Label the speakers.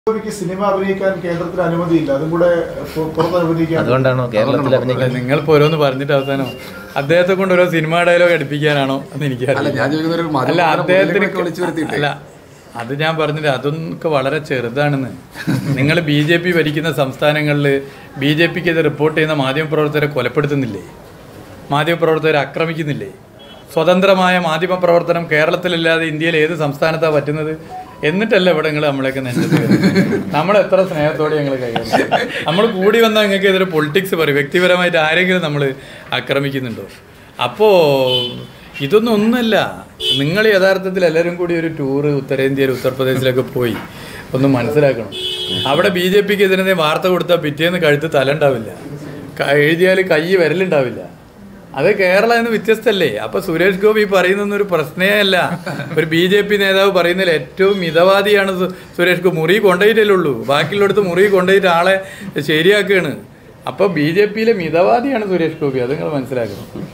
Speaker 1: Cinema അഭിനയിക്കാൻ കേന്ദ്രത്തിൽ അനുമതിയില്ല, അതും കൂടെ പുറത്ത് അഭിനയിക്കാൻ.
Speaker 2: അതുകൊണ്ടാണോ കേരളത്തിൽ അഭിനയിക്കാൻ?
Speaker 3: നിങ്ങളിപ്പോൾ ഓരോന്ന് പറഞ്ഞിട്ട് അവസാനം അദ്ദേഹത്തെ കൊണ്ട് ഓരോ സിനിമ ഡയലോഗ് അടുപ്പിക്കാനാണോ എന്ന് എനിക്കറിയില്ല. അല്ല അദ്ദേഹത്തിന് അല്ല, അത് ഞാൻ പറഞ്ഞില്ല, അതൊക്കെ വളരെ ചെറുതാണെന്ന്. നിങ്ങൾ BJP ഭരിക്കുന്ന സംസ്ഥാനങ്ങളിൽ BJPക്കെതിരെ റിപ്പോർട്ട് ചെയ്യുന്ന മാധ്യമപ്രവർത്തകരെ കൊലപ്പെടുത്തുന്നില്ലേ? മാധ്യമപ്രവർത്തകരെ ആക്രമിക്കുന്നില്ലേ? സ്വതന്ത്രമായ മാധ്യമപ്രവർത്തനം കേരളത്തിലില്ലാതെ ഇന്ത്യയിൽ ഏത് സംസ്ഥാനത്താണ് പറ്റുന്നത്? എന്നിട്ടല്ല ഇവിടെ നിങ്ങൾ നമ്മളെയൊക്കെ നെഞ്ചത് നമ്മളെത്ര സ്നേഹത്തോടെ ഞങ്ങൾ കൈകാര്യം. നമ്മൾ കൂടി വന്നാൽ നിങ്ങൾക്ക് എതിരെ പൊളിറ്റിക്സ് പറയും, വ്യക്തിപരമായിട്ട് ആരെങ്കിലും നമ്മൾ ആക്രമിക്കുന്നുണ്ടോ? അപ്പോൾ ഇതൊന്നും ഒന്നുമല്ല. നിങ്ങൾ യഥാർത്ഥത്തിൽ എല്ലാവരും കൂടി ഒരു ടൂറ് ഉത്തരേന്ത്യയിൽ ഉത്തർപ്രദേശിലൊക്കെ പോയി ഒന്ന് മനസ്സിലാക്കണം. അവിടെ BJPക്ക് എതിരെ വാർത്ത കൊടുത്താൽ പിറ്റേന്ന് കഴുത്ത് തല ഉണ്ടാവില്ല, എഴുതിയാൽ കൈ വിരലുണ്ടാവില്ല. അത് കേരളം എന്ന് വ്യത്യസ്തല്ലേ? അപ്പോൾ സുരേഷ് ഗോപി പറയുന്നൊരു പ്രശ്നമേ അല്ല. ഒരു BJP നേതാവ് പറയുന്നതിൽ ഏറ്റവും മിതവാദിയാണ് സുരേഷ് ഗോപി. മുറി കൊണ്ടുപോയിട്ടല്ലേ ഉള്ളൂ, ബാക്കിയുള്ളിടത്ത് മുറി കൊണ്ടുപോയിട്ട് ആളെ ശരിയാക്കുകയാണ്. അപ്പോൾ BJPയിലെ മിതവാദിയാണ് സുരേഷ് ഗോപി, അത് നിങ്ങൾ മനസ്സിലാക്കണം.